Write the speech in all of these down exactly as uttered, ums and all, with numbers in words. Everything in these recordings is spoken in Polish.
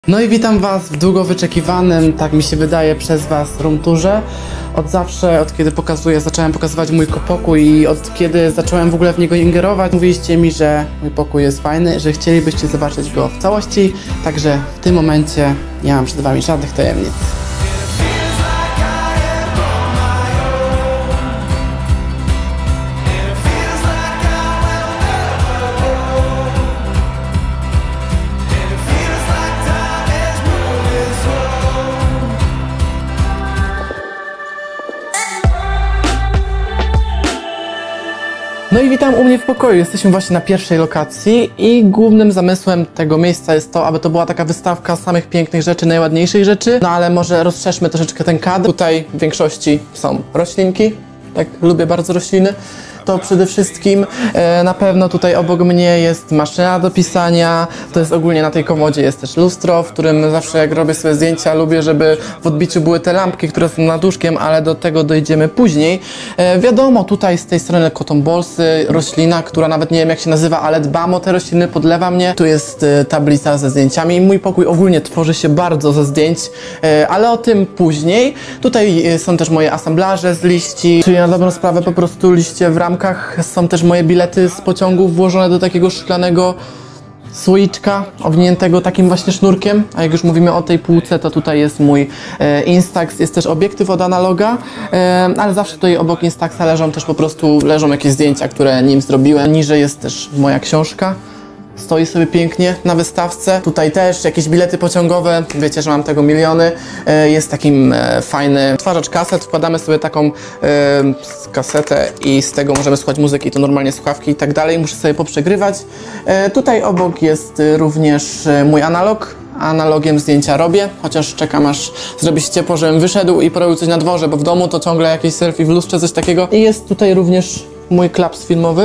No i witam Was w długo wyczekiwanym, tak mi się wydaje, przez Was room tourze. Od zawsze, od kiedy pokazuję, zacząłem pokazywać mój pokój i od kiedy zacząłem w ogóle w niego ingerować, mówiliście mi, że mój pokój jest fajny, że chcielibyście zobaczyć go w całości, także w tym momencie nie mam przed Wami żadnych tajemnic. No i witam u mnie w pokoju. Jesteśmy właśnie na pierwszej lokacji i głównym zamysłem tego miejsca jest to, aby to była taka wystawka samych pięknych rzeczy, najładniejszych rzeczy. No ale może rozszerzmy troszeczkę ten kadr. Tutaj w większości są roślinki. Tak, lubię bardzo rośliny. To przede wszystkim e, na pewno tutaj obok mnie jest maszyna do pisania. To jest ogólnie na tej komodzie jest też lustro, w którym zawsze jak robię sobie zdjęcia, lubię, żeby w odbiciu były te lampki, które są nad łóżkiem, ale do tego dojdziemy później. E, wiadomo, tutaj z tej strony cotton ballsy, roślina, która nawet nie wiem jak się nazywa, ale dbam o te rośliny, podlewa mnie. Tu jest e, tablica ze zdjęciami. Mój pokój ogólnie tworzy się bardzo ze zdjęć, e, ale o tym później. Tutaj e, są też moje asamblaże z liści, czyli na dobrą sprawę po prostu liście w ramach. Są też moje bilety z pociągów włożone do takiego szklanego słoiczka owiniętego takim właśnie sznurkiem, a jak już mówimy o tej półce, to tutaj jest mój e, Instax, jest też obiektyw od analoga, e, ale zawsze tutaj obok Instaxa leżą też po prostu, leżą jakieś zdjęcia, które nim zrobiłem. Niżej jest też moja książka. Stoi sobie pięknie na wystawce. Tutaj też jakieś bilety pociągowe. Wiecie, że mam tego miliony. Jest takim fajny odtwarzacz kaset. Wkładamy sobie taką e, kasetę i z tego możemy słuchać muzyki. To normalnie słuchawki i tak dalej. Muszę sobie poprzegrywać. E, tutaj obok jest również mój analog. Analogiem zdjęcia robię, chociaż czekam aż zrobi się ciepło, żebym wyszedł i porobił coś na dworze, bo w domu to ciągle jakieś selfie w lustrze, coś takiego. I jest tutaj również mój klaps filmowy.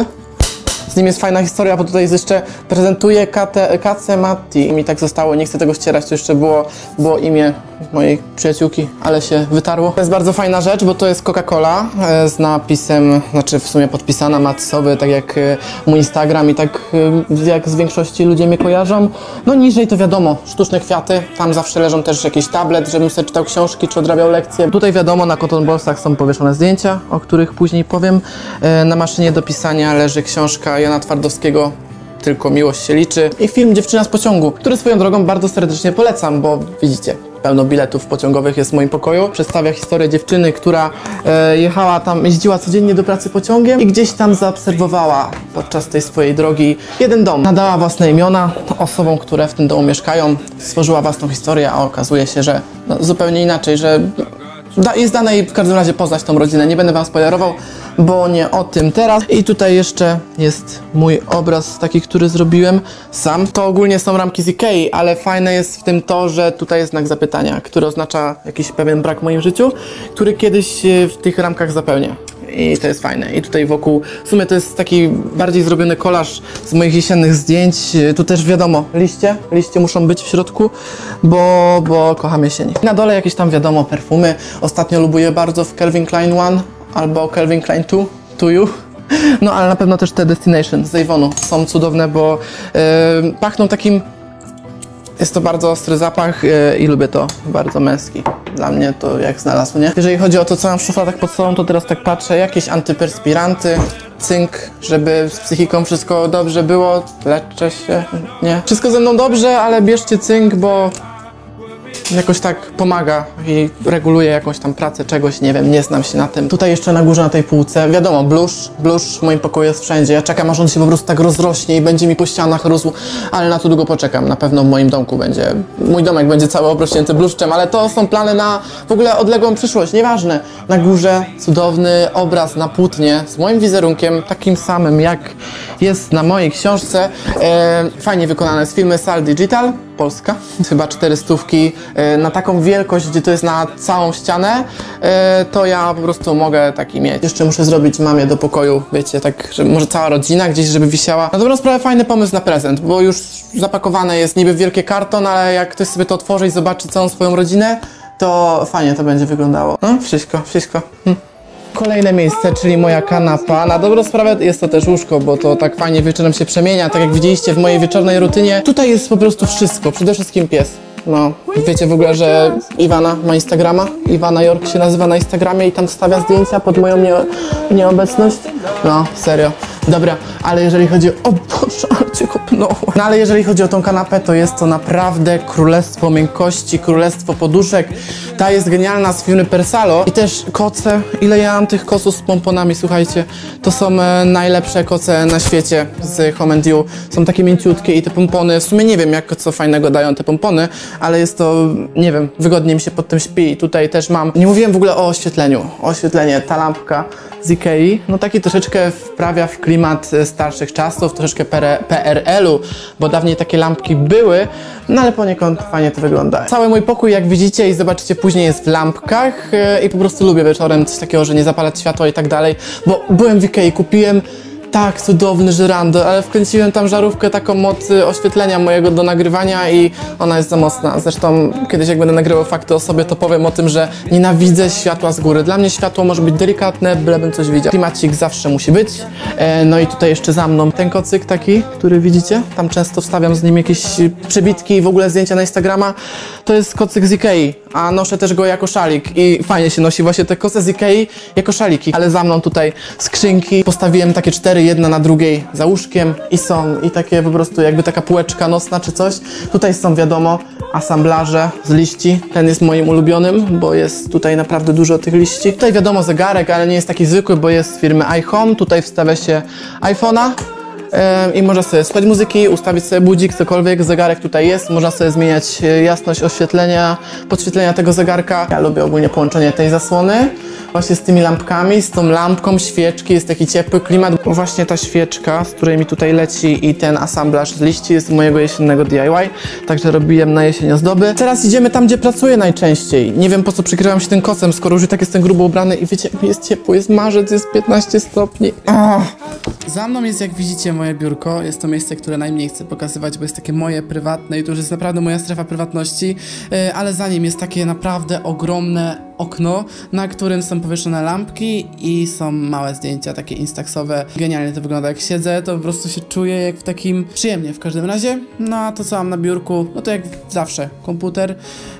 Z nim jest fajna historia, bo tutaj jest jeszcze prezentuje Kace Matti. Mi tak zostało, nie chcę tego ścierać, to jeszcze było, było imię mojej przyjaciółki, ale się wytarło. To jest bardzo fajna rzecz, bo to jest Coca-Cola e, z napisem, znaczy w sumie podpisana Matsowy, tak jak e, mój Instagram i tak e, jak z większości ludzie mnie kojarzą. No niżej to wiadomo, sztuczne kwiaty, tam zawsze leżą też jakiś tablet, żebym sobie czytał książki czy odrabiał lekcje. Tutaj wiadomo, na cotton ballsach są powieszone zdjęcia, o których później powiem. E, na maszynie do pisania leży książka Jana Twardowskiego, Tylko miłość się liczy, i film Dziewczyna z pociągu, który swoją drogą bardzo serdecznie polecam, bo widzicie, pełno biletów pociągowych jest w moim pokoju. Przedstawia historię dziewczyny, która e, jechała tam, jeździła codziennie do pracy pociągiem i gdzieś tam zaobserwowała podczas tej swojej drogi jeden dom. Nadała własne imiona osobom, które w tym domu mieszkają, stworzyła własną historię, a okazuje się, że no, zupełnie inaczej, że Da, jest dane jej w każdym razie poznać tą rodzinę. Nie będę Wam spoilerował, bo nie o tym teraz. I tutaj jeszcze jest mój obraz taki, który zrobiłem sam. To ogólnie są ramki z Ikei, ale fajne jest w tym to, że tutaj jest znak zapytania, który oznacza jakiś pewien brak w moim życiu, który kiedyś w tych ramkach zapełnia. I to jest fajne. I tutaj wokół, w sumie to jest taki bardziej zrobiony kolaż z moich jesiennych zdjęć. Tu też wiadomo, liście, liście muszą być w środku, bo, bo kocham jesień. Na dole jakieś tam wiadomo, perfumy. Ostatnio lubuję bardzo w Calvin Klein One albo Calvin Klein Two, To You. No ale na pewno też te Destination z Avonu są cudowne, bo yy, pachną takim... Jest to bardzo ostry zapach yy, i lubię to, bardzo męski. Dla mnie to jak znalazł, nie? Jeżeli chodzi o to, co mam w szufladach pod sobą, to teraz tak patrzę, jakieś antyperspiranty, cynk, żeby z psychiką wszystko dobrze było, leczę się, nie? Wszystko ze mną dobrze, ale bierzcie cynk, bo jakoś tak pomaga i reguluje jakąś tam pracę czegoś, nie wiem, nie znam się na tym. Tutaj jeszcze na górze na tej półce, wiadomo, bluszcz, bluszcz w moim pokoju jest wszędzie. Ja czekam, aż on się po prostu tak rozrośnie i będzie mi po ścianach rósł, ale na to długo poczekam. Na pewno w moim domku będzie, mój domek będzie cały obrośnięty bluszczem, ale to są plany na w ogóle odległą przyszłość, nieważne. Na górze cudowny obraz na płótnie z moim wizerunkiem, takim samym jak jest na mojej książce. E, fajnie wykonane z firmy Sal Digital, Polska, chyba cztery stówki, na taką wielkość, gdzie to jest na całą ścianę, to ja po prostu mogę taki mieć. Jeszcze muszę zrobić mamie do pokoju, wiecie, tak, że może cała rodzina gdzieś, żeby wisiała. Na dobrą sprawę fajny pomysł na prezent, bo już zapakowane jest niby w wielkie karton, ale jak ktoś sobie to otworzy i zobaczy całą swoją rodzinę, to fajnie to będzie wyglądało. No, wszystko, wszystko. Hm. Kolejne miejsce, czyli moja kanapa. Na dobrą sprawę jest to też łóżko, bo to tak fajnie wieczorem się przemienia, tak jak widzieliście w mojej wieczornej rutynie. Tutaj jest po prostu wszystko, przede wszystkim pies. No, wiecie w ogóle, że Iwana ma Instagrama? Iwana York się nazywa na Instagramie i tam stawia zdjęcia pod moją nie nieobecność? No, serio. Dobra, ale jeżeli chodzi o... O Boże, ale cię kopnąłem. No ale jeżeli chodzi o tą kanapę, to jest to naprawdę królestwo miękkości, królestwo poduszek. Ta jest genialna z firmy Persalo. I też koce. Ile ja mam tych koców z pomponami, słuchajcie. To są e, najlepsze koce na świecie z Home and You. Są takie mięciutkie i te pompony, w sumie nie wiem jak co fajnego dają te pompony, ale jest to, nie wiem, wygodnie mi się pod tym śpi. I tutaj też mam, nie mówiłem w ogóle o oświetleniu. Oświetlenie, ta lampka z Ikei, no taki troszeczkę wprawia w klimat starszych czasów, troszeczkę P R L-u, bo dawniej takie lampki były, no ale poniekąd fajnie to wygląda. Cały mój pokój, jak widzicie i zobaczycie później, jest w lampkach i po prostu lubię wieczorem coś takiego, że nie zapalać światła i tak dalej, bo byłem w Ikei, kupiłem tak cudowny żyrandol, ale wkręciłem tam żarówkę taką moc oświetlenia mojego do nagrywania i ona jest za mocna. Zresztą kiedyś jak będę nagrywał fakty o sobie, to powiem o tym, że nienawidzę światła z góry. Dla mnie światło może być delikatne, bylebym coś widział. Klimacik zawsze musi być. E, no i tutaj jeszcze za mną ten kocyk taki, który widzicie. Tam często wstawiam z nim jakieś przebitki i w ogóle zdjęcia na Instagrama. To jest kocyk z Ikei, a noszę też go jako szalik i fajnie się nosi właśnie te koce z Ikei jako szaliki. Ale za mną tutaj skrzynki. Postawiłem takie cztery, jedna na drugiej za łóżkiem i są i takie po prostu jakby taka półeczka nocna czy coś. Tutaj są wiadomo asamblaże z liści. Ten jest moim ulubionym, bo jest tutaj naprawdę dużo tych liści. Tutaj wiadomo zegarek, ale nie jest taki zwykły, bo jest z firmy iHome. Tutaj wstawia się iPhone'a. I można sobie słuchać muzyki, ustawić sobie budzik, cokolwiek, zegarek tutaj jest, można sobie zmieniać jasność oświetlenia, podświetlenia tego zegarka. Ja lubię ogólnie połączenie tej zasłony właśnie z tymi lampkami, z tą lampką, świeczki, jest taki ciepły klimat. Właśnie ta świeczka, z której mi tutaj leci i ten asamblaż z liści jest z mojego jesiennego D I Y, także robiłem na jesień ozdoby. Teraz idziemy tam, gdzie pracuję najczęściej. Nie wiem po co przykrywam się tym kocem, skoro już i tak jestem grubo ubrany i wiecie, jest ciepło, jest marzec, jest piętnaście stopni. Oh. Za mną jest, jak widzicie, moje biurko. Jest to miejsce, które najmniej chcę pokazywać, bo jest takie moje prywatne i to już jest naprawdę moja strefa prywatności, yy, ale za nim jest takie naprawdę ogromne okno, na którym są powieszone lampki i są małe zdjęcia, takie instaxowe. Genialnie to wygląda. Jak siedzę, to po prostu się czuję jak w takim... przyjemnie w każdym razie. No a to, co mam na biurku, no to jak zawsze, komputer.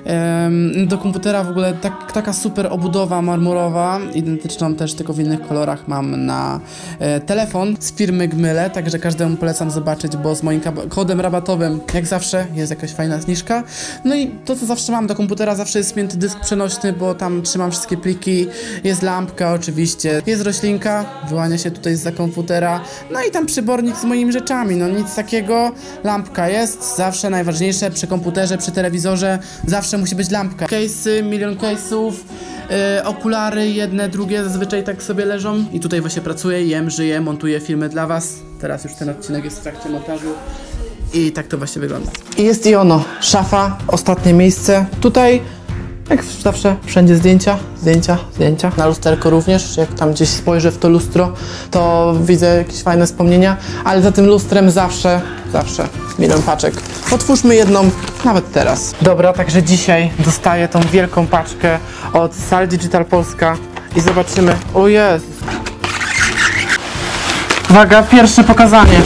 Ehm, do komputera w ogóle tak, taka super obudowa marmurowa, identyczną też, tylko w innych kolorach mam na e, telefon z firmy Gmyle, także każdemu polecam zobaczyć, bo z moim kodem rabatowym, jak zawsze, jest jakaś fajna zniżka. No i to, co zawsze mam do komputera, zawsze jest spięty dysk przenośny, bo tam Tam trzymam wszystkie pliki, jest lampka oczywiście, jest roślinka, wyłania się tutaj zza komputera, no i tam przybornik z moimi rzeczami, no nic takiego, lampka jest, zawsze najważniejsze przy komputerze, przy telewizorze, zawsze musi być lampka. Case'y, milion case'ów, yy, okulary, jedne, drugie zazwyczaj tak sobie leżą i tutaj właśnie pracuję, jem, żyję, montuję filmy dla was, teraz już ten odcinek jest w trakcie montażu. I tak to właśnie wygląda. I jest i ono, szafa, ostatnie miejsce, tutaj jak zawsze, wszędzie zdjęcia, zdjęcia, zdjęcia. Na lusterko również, jak tam gdzieś spojrzę w to lustro, to widzę jakieś fajne wspomnienia, ale za tym lustrem zawsze, zawsze milion paczek. Otwórzmy jedną, nawet teraz. Dobra, także dzisiaj dostaję tą wielką paczkę od Sal Digital Polska i zobaczymy. O Jezus. Uwaga, pierwsze pokazanie.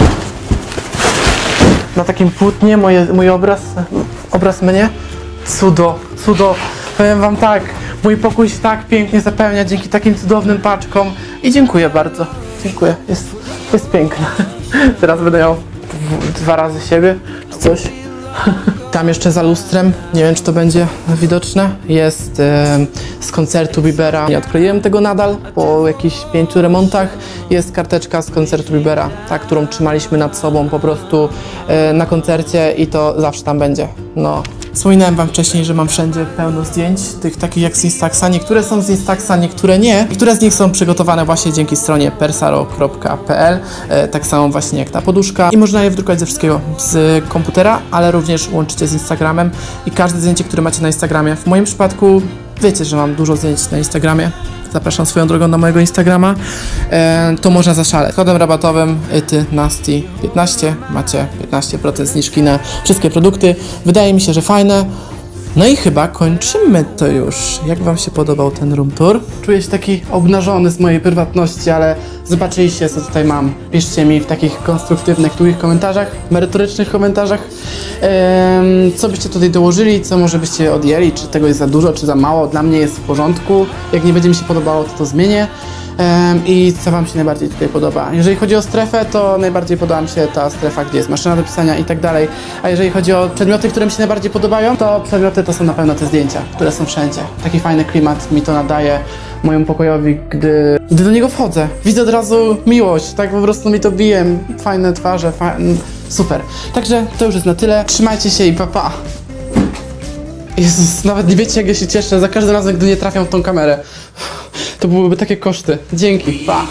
Na takim płótnie moje, mój obraz, obraz mnie. Cudo, cudo. Powiem wam tak, mój pokój się tak pięknie zapełnia dzięki takim cudownym paczkom i dziękuję bardzo, dziękuję, jest, jest piękne. Teraz będę miał dwa razy siebie, czy coś. Tam jeszcze za lustrem, nie wiem czy to będzie widoczne, jest e, z koncertu Biebera. Nie odkleiłem tego nadal, po jakichś pięciu remontach jest karteczka z koncertu Biebera, ta, którą trzymaliśmy nad sobą po prostu e, na koncercie i to zawsze tam będzie. No. Wspominałem wam wcześniej, że mam wszędzie pełno zdjęć, tych takich jak z Instaxa. Niektóre są z Instaxa, niektóre nie. Niektóre z nich są przygotowane właśnie dzięki stronie persalo kropka p l. E, tak samo właśnie jak ta poduszka. I można je wdrukować ze wszystkiego z komputera, ale również łączycie z Instagramem. I każde zdjęcie, które macie na Instagramie, w moim przypadku wiecie, że mam dużo zdjęć na Instagramie. Zapraszam swoją drogą na mojego Instagrama, e, to można zaszaleć. Z kodem rabatowym ty nasty piętnaście macie piętnaście procent zniżki na wszystkie produkty. Wydaje mi się, że fajne. No i chyba kończymy to już. Jak wam się podobał ten room tour? Czuję się taki obnażony z mojej prywatności, ale zobaczyliście, co tutaj mam. Piszcie mi w takich konstruktywnych, długich komentarzach, merytorycznych komentarzach, em, co byście tutaj dołożyli, co może byście odjęli, czy tego jest za dużo, czy za mało. Dla mnie jest w porządku. Jak nie będzie mi się podobało, to to zmienię. Um, I co wam się najbardziej tutaj podoba? Jeżeli chodzi o strefę, to najbardziej podoba mi się ta strefa, gdzie jest maszyna do pisania i tak dalej. A jeżeli chodzi o przedmioty, które mi się najbardziej podobają, to przedmioty to są na pewno te zdjęcia, które są wszędzie. Taki fajny klimat mi to nadaje mojemu pokojowi, gdy, gdy do niego wchodzę. Widzę od razu miłość, tak po prostu mi to bije. Fajne twarze, fa super. Także to już jest na tyle. Trzymajcie się i pa pa. Jezus, nawet nie wiecie, jak ja się cieszę za każdym razem, gdy nie trafiam w tą kamerę. To byłyby takie koszty. Dzięki. Pa.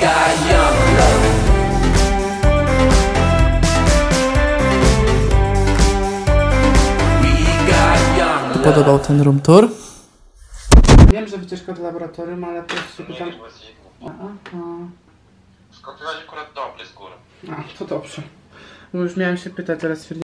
Podobał ten room tour? Wiem, że wycieczka do laboratorium, ale też się pytam... Nie, bo jesteś głupi. Skąd ty akurat dobry z góry. A, to dobrze. Bo już miałem się pytać, teraz stwierdziłem...